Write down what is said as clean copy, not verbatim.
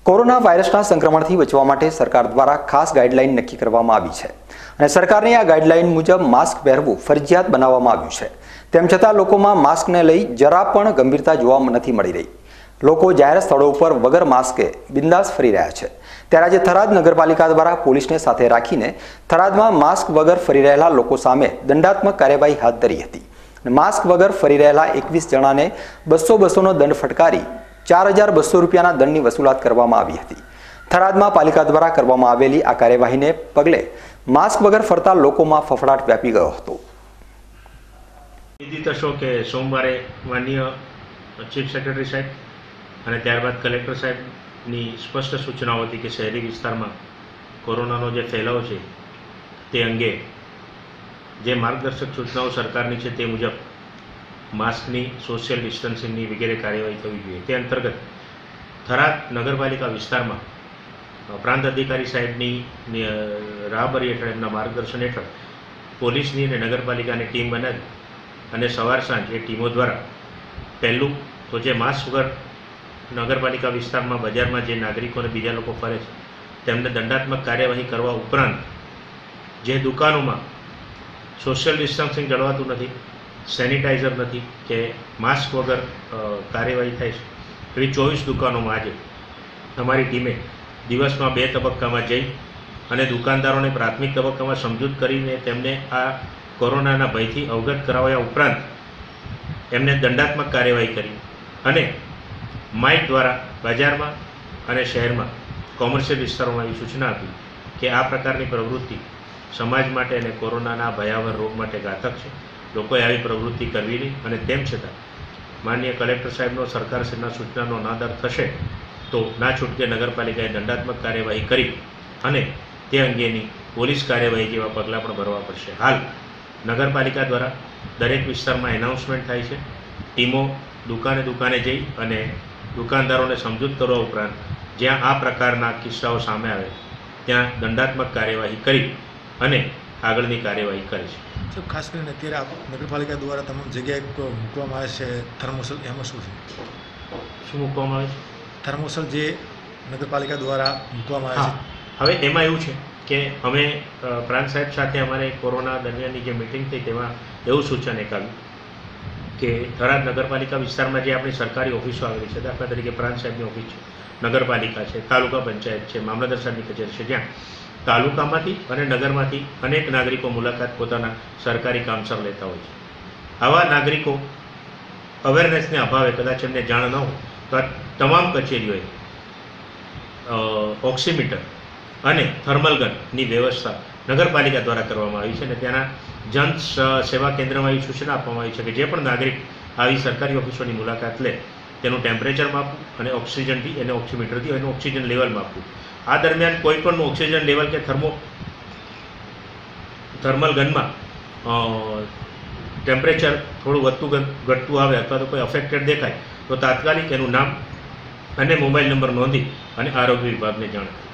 Corona વાયરસના સંક્રમણથી બચવા માટે સરકાર દ્વારા ખાસ ગાઈડલાઈન નક્કી કરવામાં આવી છે અને સરકારની આ ગાઈડલાઈન મુજબ માસ્ક પહેરવું ફરજિયાત બનાવવામાં આવ્યું છે। તેમ છતાં લોકોમાં માસ્કને લઈ જરા પણ ગંભીરતા જોવા નથી મળી રહી। લોકો જાહેર સ્થળો ઉપર વગર માસ્કે બિંદાસ ફરી રહ્યા છે। ત્યારે આજે થરાદ નગરપાલિકા દ્વારા પોલીસને સાથે રાખીને થરાદમાં માસ્ક વગર ફરી રહેલા લોકો સામે દંડાત્મક કાર્યવાહી હાથ ધરી હતી। માસ્ક વગર ફરી રહેલા 21 જણાને 200-200નો દંડ ફટકારી 4200 રૂપિયાના દંડની વસૂલાત કરવામાં આવી હતી। થરાદમાં પાલિકા દ્વારા કરવામાં આવેલી આ કાર્યવાહીને પગલે માસ્ક વગર ફરતા લોકોમાં ફફડાટ વ્યાપી ગયો હતો। વિદિત હશો કે સોમવારે માનનીય ચીફ સેક્રેટરી સાહેબ અને ત્યારબાદ કલેક્ટર સાહેબની સ્પષ્ટ સૂચનાઓ હતી કે શહેરી વિસ્તારમાં કોરોનાનો જે ફેલાવો છે તે અંગે જે માર્ગદર્શક સૂચનાઓ સરકારની છે તે મુજબ માસ્કની સોશિયલ ડિસ્ટન્સિંગની વગેરે કાર્યવાહી થવી જોઈએ। તે અંતર્ગત થરાદ નગરપાલિકા વિસ્તારમાં પ્રાંત અધિકારી સાહેબની રાહબરી હેઠળ એમના માર્ગદર્શન હેઠળ પોલીસની અને નગરપાલિકાની ટીમ બનાવી અને સવાર સાંજ એ ટીમો દ્વારા પહેલું તો જે માસ્ક વગર નગરપાલિકા વિસ્તારમાં બજારમાં જે નાગરિકો અને બીજા લોકો ફરે છે તેમને દંડાત્મક કાર્યવાહી કરવા ઉપરાંત જે દુકાનોમાં સોશિયલ ડિસ્ટન્સિંગ જળવાતું નથી, સેનિટાઈઝર નથી કે માસ્ક વગર કાર્યવાહી થાય છે એવી 24 દુકાનોમાં આજે અમારી ટીમે દિવસમાં 2 તબક્કામાં જઈ અને દુકાનદારોને પ્રાથમિક તબક્કામાં સમજૂત કરીને તેમને આ કોરોનાના ભયથી અવગત કરાવ્યા ઉપરાંત એમને દંડાત્મક કાર્યવાહી કરી અને માઇક દ્વારા બજારમાં અને શહેરમાં કોમર્શિયલ વિસ્તારોમાં એવી સૂચના આપી કે આ પ્રકારની પ્રવૃત્તિ સમાજ માટે અને કોરોનાના ભયાવહ રોગ માટે ઘાતક છે। લોકોએ આવી પ્રવૃત્તિ કરવી નહીં અને તેમ છતાં માનનીય કલેક્ટર સાહેબનો સરકારશ્રીના સૂચનાનો અનાદર થશે તો ના છૂટકે નગરપાલિકાએ દંડાત્મક કાર્યવાહી કરી અને તે અંગેની પોલીસ કાર્યવાહી જેવા પગલાં પણ ભરવા પડશે। હાલ નગરપાલિકા દ્વારા દરેક વિસ્તારમાં એનાઉન્સમેન્ટ થાય છે, ટીમો દુકાને જઈ અને દુકાનદારોને સમજૂત કરવા ઉપરાંત જ્યાં આ પ્રકારના કિસ્સાઓ સામે આવે ત્યાં દંડાત્મક કાર્યવાહી કરી અને આગળની કાર્યવાહી કરે છે। ખાસ કરીને અત્યારે નગરપાલિકા દ્વારા તમામ જગ્યાએ મૂકવામાં આવે છે થર્મોસલ, એમાં શું છે? શું મૂકવામાં આવે છે? થર્મોસલ જે નગરપાલિકા દ્વારા મૂકવામાં આવે છે। હવે એમાં એવું છે કે અમે પ્રાંત સાહેબ સાથે અમારે કોરોના દરમિયાનની જે મિટિંગ થઈ તેમાં એવું સૂચન એક આવ્યું કે થરાદ નગરપાલિકા વિસ્તારમાં જે આપણી સરકારી ઓફિસો આવેલી છે, દાખલા તરીકે પ્રાંત સાહેબની ઓફિસ છે, નગરપાલિકા છે, તાલુકા પંચાયત છે, મામલતદાર સાહેબની કચેરી છે, જ્યાં તાલુકામાંથી અને નગરમાંથી અનેક નાગરિકો મુલાકાત પોતાના સરકારી કામસર લેતા હોય છે। આવા નાગરિકો અવેરનેસને અભાવે કદાચ એમને જાણ ન હોય તો આ તમામ કચેરીઓએ ઓક્સીમીટર અને થર્મલ ગનની વ્યવસ્થા નગરપાલિકા દ્વારા કરવામાં આવી છે અને ત્યાંના જન સેવા કેન્દ્રમાં એવી સૂચના આપવામાં આવી છે કે જે પણ નાગરિક આવી સરકારી ઓફિસોની મુલાકાત લે તેનું ટેમ્પરેચર માપવું અને ઓક્સિજનથી એને ઓક્સીમીટરથી એનું ઓક્સિજન લેવલ માપવું। આ દરમિયાન કોઈ પણનું ઓક્સિજન લેવલ કે થર્મલ ગનમાં ટેમ્પરેચર થોડું વધતું ઘટતું આવે અથવા તો કોઈ અફેક્ટેડ દેખાય તો તાત્કાલિક એનું નામ અને મોબાઈલ નંબર નોંધી અને આરોગ્ય વિભાગને જાણ